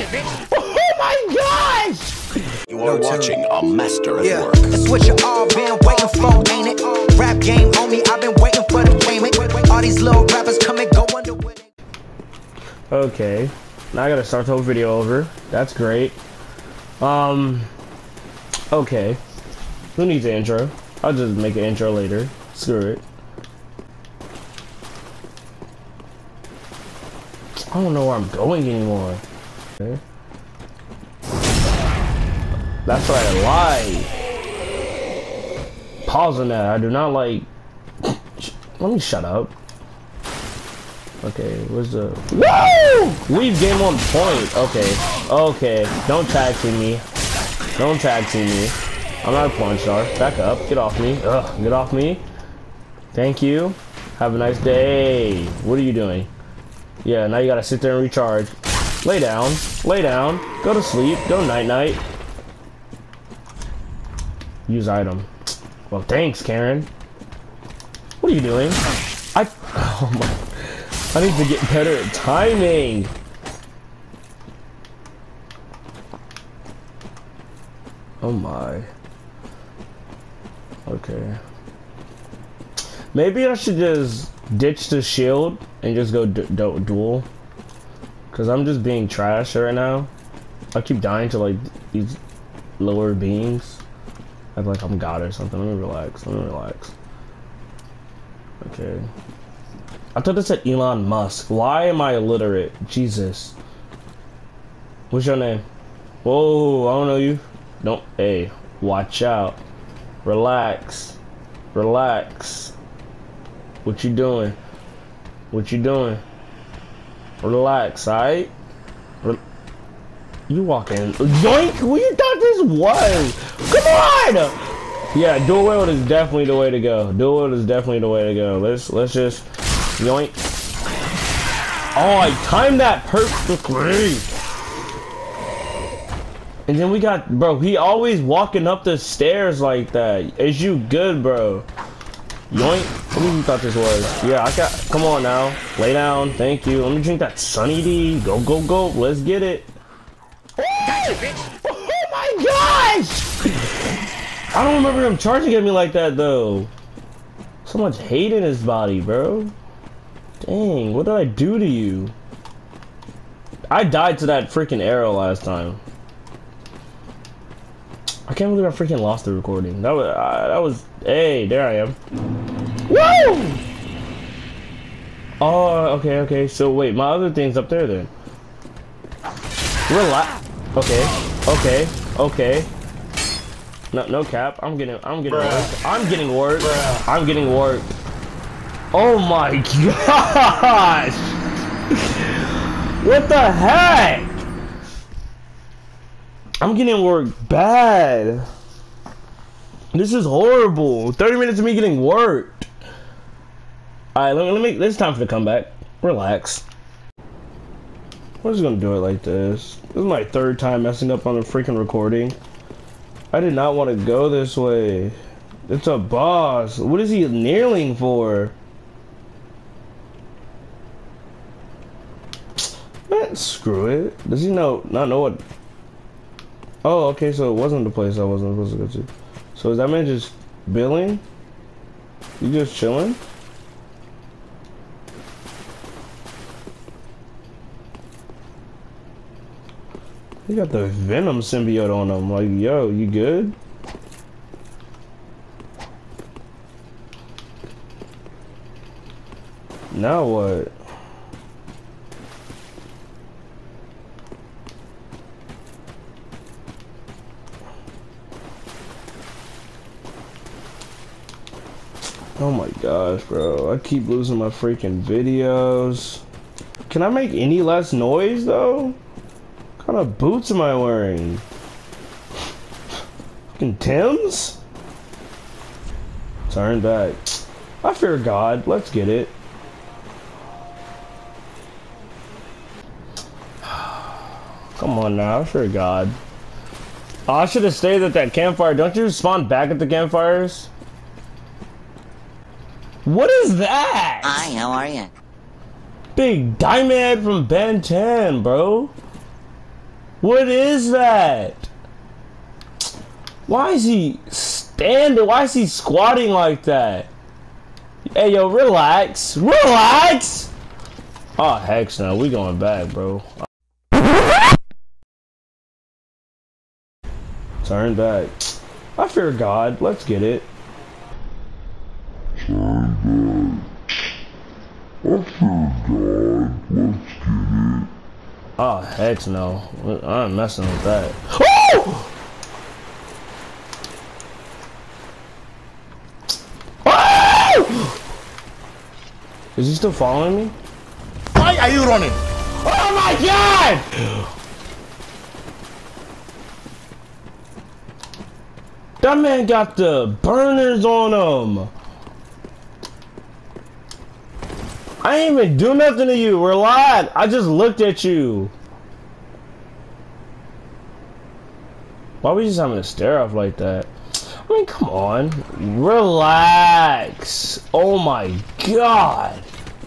Oh my gosh! You are watching a master at work. That's what you all been waiting for, ain't it? Rap game on me, I've been waiting for the payment. All these little rappers come and go under with it. Okay, now I gotta start the whole video over. That's great. Okay. Who needs an intro? I'll just make an intro later. Screw it. I don't know where I'm going anymore. Okay. That's why I lied. Pause on that. I do not like. Let me shut up. Okay, where's the. Woo! We've game on point. Okay. Okay. Don't tag team me. Don't tag team me. I'm not a porn star. Back up. Get off me. Ugh. Get off me. Thank you. Have a nice day. What are you doing? Yeah, now you gotta sit there and recharge. Lay down. Lay down. Go to sleep. Go night-night. Use item. Well, thanks, Karen. What are you doing? Oh my. I need to get better at timing. Oh my. Okay. Maybe I should just ditch the shield and just go duel. Cause I'm just being trash right now. I keep dying to like these lower beings. I feel like I'm God or something. Let me relax. Let me relax. Okay. I thought it said Elon Musk. Why am I illiterate? Jesus. What's your name? Whoa, I don't know you. Don't. Hey, watch out. Relax. Relax. What you doing? What you doing? Relax, alright? You walking. Yoink! What you thought this was? Come on! Yeah, dual wield is definitely the way to go. Dual wield is definitely the way to go. Let's just yoink. Oh, I timed that perfectly. And then we got, bro, he always walking up the stairs like that. Is you good, bro? Yoink. What do you thought this was? Yeah, I got, come on now. Lay down. Thank you. Let me drink that Sunny D. Go, go, go. Let's get it. Oh my gosh! I don't remember him charging at me like that though. So much hate in his body, bro. Dang, what did I do to you? I died to that freaking arrow last time. I can't believe I freaking lost the recording. That was hey, there I am. Woo! Oh, okay. So wait, my other thing's up there then. Relax. Okay. No cap. I'm getting work. I'm getting work. I'm getting work. Oh my gosh! What the heck? I'm getting work bad. This is horrible. 30 minutes of me getting worked. Alright, let me it's time for the comeback. Relax. We're just gonna do it like this. This is my third time messing up on the freaking recording. I did not want to go this way. It's a boss. What is he kneeling for? Man, screw it. Does he not know what? Oh, okay, so it wasn't the place I wasn't supposed to go to. So is that man just billing? You just chilling? He got the Venom symbiote on him. Like, yo, you good? Now what? Oh my gosh, bro. I keep losing my freaking videos. Can I make any less noise, though? What kind of boots am I wearing? Fucking Timbs? Turn back. I fear God. Let's get it. Come on now. I fear God. Oh, I should have stayed at that campfire. Don't you spawn back at the campfires? What is that? Hi, how are you? Big Diamond from Ben 10, bro. What is that? Why is he standing? Why is he squatting like that? Hey, yo, relax. Relax! Oh, heck no. We going back, bro. Turn back. I fear God. Let's get it. Turn back. I fear God. Let's get it. Oh, heck no. I'm messing with that. Oh! Is he still following me? Why are you running? Oh my God! That man got the burners on him. I ain't even do nothing to you. Relax. I just looked at you. Why are we just having a stare off like that? I mean, come on. Relax. Oh my God.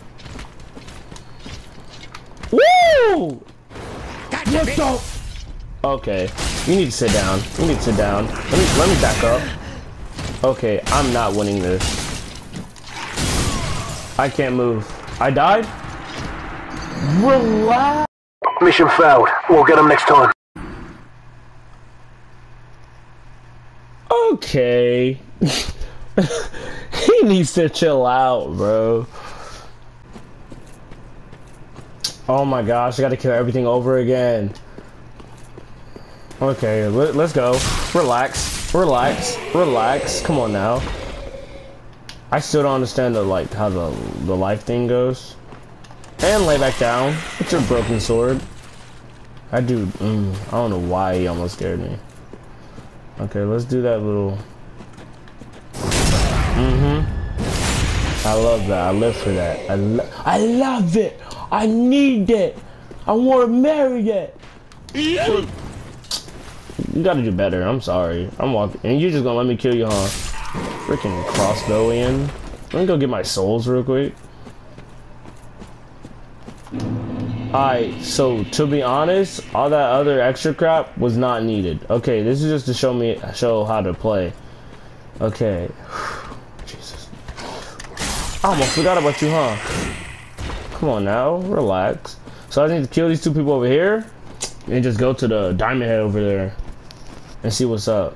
Woo! Let's go. Okay. You need to sit down. You need to sit down. Let me back up. Okay, I'm not winning this. I can't move. I died? Relax. Mission failed. We'll get them next time. Okay. He needs to chill out, bro. Oh my gosh, I gotta kill everything over again. Okay, let's go. Relax, relax, relax. Come on now. I still don't understand how the life thing goes. And lay back down with your broken sword. That dude, I don't know why he almost scared me. Okay, let's do that little. I love that. I live for that. I love it. I need it. I want to marry it. You gotta do better. I'm sorry. I'm walking, and you're just gonna let me kill you, huh? Freaking crossbowian. Let me go get my souls real quick. Alright, so to be honest, all that other extra crap was not needed. Okay, this is just to show how to play. Okay. Jesus. I almost forgot about you, huh? Come on now, relax. So I need to kill these two people over here and just go to the diamond head over there and see what's up.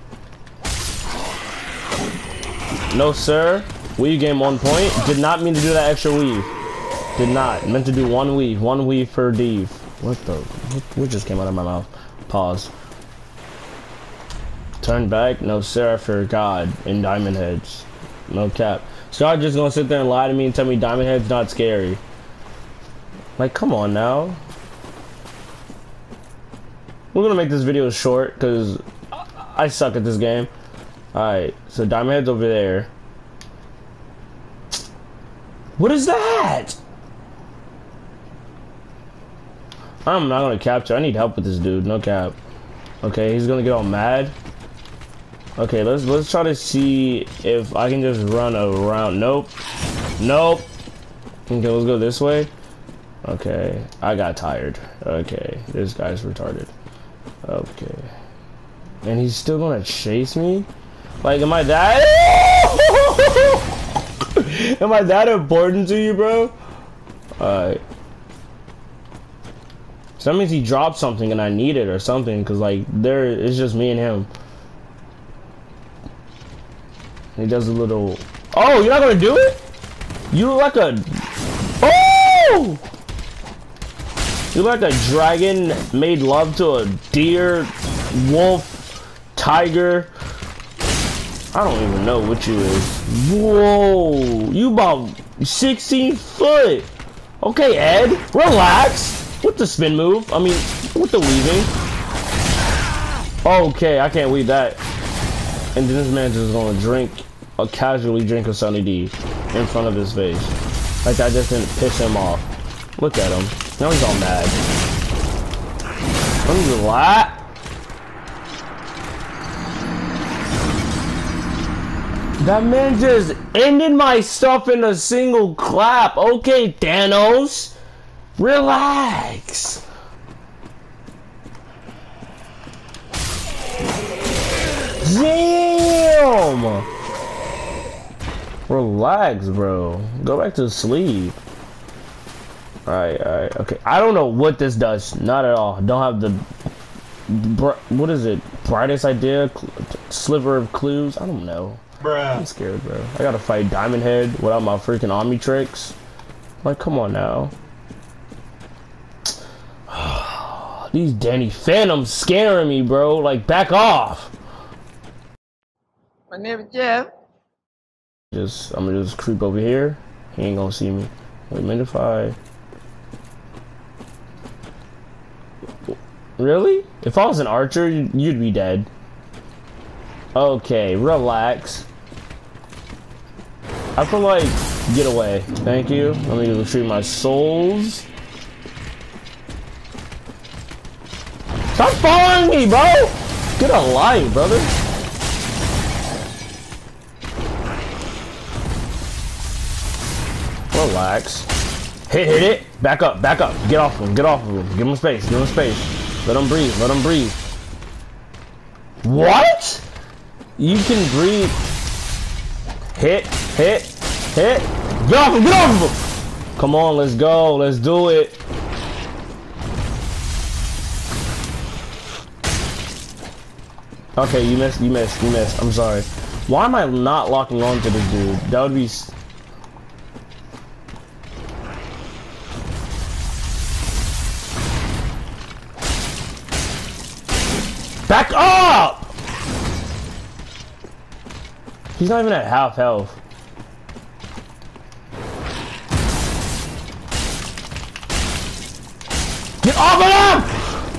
No sir, weave game 1 point. Did not mean to do that extra weave. Did not. Meant to do one weave per div. What just came out of my mouth? Pause. Turn back. No sir, I fear God in diamond heads. No cap. So y'all just gonna sit there and lie to me and tell me diamond head's not scary. Like, come on now. We're gonna make this video short because I suck at this game. Alright, so diamond head's over there. What is that? I'm not gonna capture. I need help with this dude. No cap. Okay, he's gonna get all mad. Okay, let's try to see if I can just run around. Nope. Nope. Okay, let's go this way. Okay, I got tired. Okay, this guy's retarded. Okay. And he's still gonna chase me? Like, am I that? Am I that important to you, bro? Alright. So that means he dropped something and I need it or something, because like it's just me and him. He does a little. Oh, you're not gonna do it? You look like a. Oh! You look like a dragon made love to a deer, wolf, tiger. I don't even know what you is. Whoa! You about 16 foot. Okay, Ed, relax. With the spin move, I mean, with the weaving. Okay, I can't weave that. And then this man just gonna casually drink a Sunny D in front of his face. Like that just didn't piss him off. Look at him. Now he's all mad. Let me relax. That man just ended my stuff in a single clap. Okay, Thanos. Relax. calm. Relax, bro. Go back to sleep. Alright, okay. I don't know what this does. Not at all. Don't have the... What is it? Brightest idea? Sliver of clues? I don't know. Bruh. I'm scared, bro. I gotta fight Diamond Head without my freaking Omni tricks. Like, come on now. These Danny Phantoms scaring me, bro. Like, back off. My name is Jeff. I'm gonna just creep over here. He ain't gonna see me. Wait, minify. Really? If I was an archer, you'd be dead. Okay, relax. I feel like, get away. Thank you. Let me retrieve my souls. Stop following me, bro! Get a life, brother. Relax. Hit it. Back up, back up. Get off of him, get off of him. Give him space, give him space. Let him breathe, let him breathe. What? You can breathe. Hit. Get off of him! Come on, let's go, let's do it. Okay, you missed. I'm sorry. Why am I not locking on to this dude? That would be... Back up! He's not even at half health. Get off of him!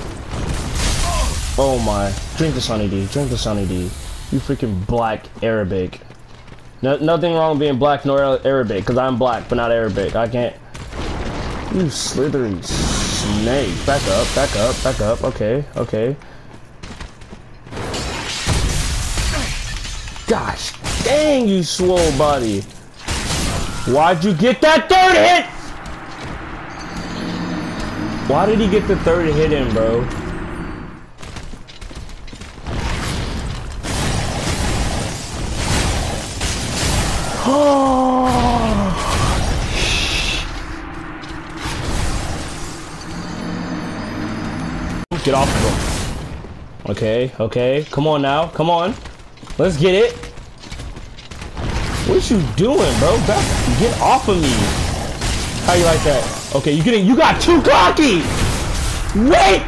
Oh my. Drink the Sunny D. Drink the Sunny D. You freaking black Arabic. Nothing wrong with being black nor Arabic, because I'm black, but not Arabic. I can't... You slithery snake. Back up, back up, back up. Okay, okay. Gosh dang, you swole body. Why'd you get that third hit? Why did he get the third hit in, bro? Get off of him. Okay, okay. Come on now. Come on. Let's get it. What you doing, bro? Get off of me. How you like that? Okay, you got too cocky. Wait.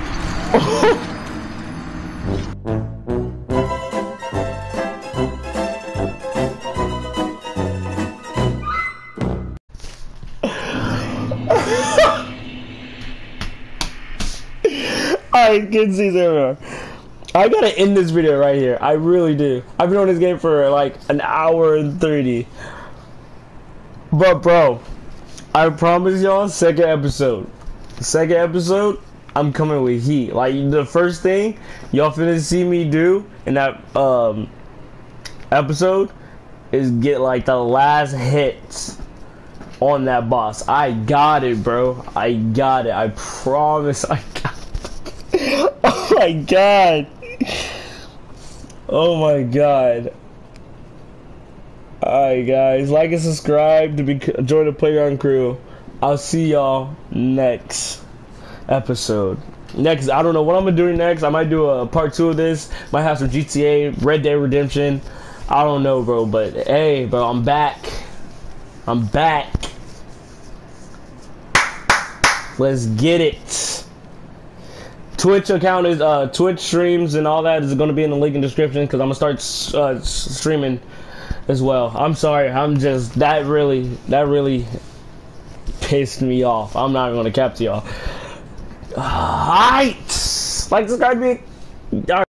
Alright, kids, everyone. I gotta end this video right here. I really do. I've been on this game for like an hour and 30. But bro, I promise y'all, second episode. The second episode, I'm coming with heat. Like the first thing y'all finna see me do in that episode is get like the last hits on that boss. I got it, bro. I got it. I promise I got it. Oh my god. Oh my god. Alright guys, like and subscribe to join the Playground crew. I'll see y'all next episode. Next, I don't know what I'm gonna do next. I might do a part 2 of this. Might have some GTA, Red Dead Redemption. I don't know, bro, but hey, bro, I'm back. I'm back. Let's get it. Twitch account is Twitch streams and all that is going to be in the link in the description because I'm gonna start streaming as well. I'm sorry, I'm just that really pissed me off. I'm not going to cap to y'all. Alright, like, subscribe to me.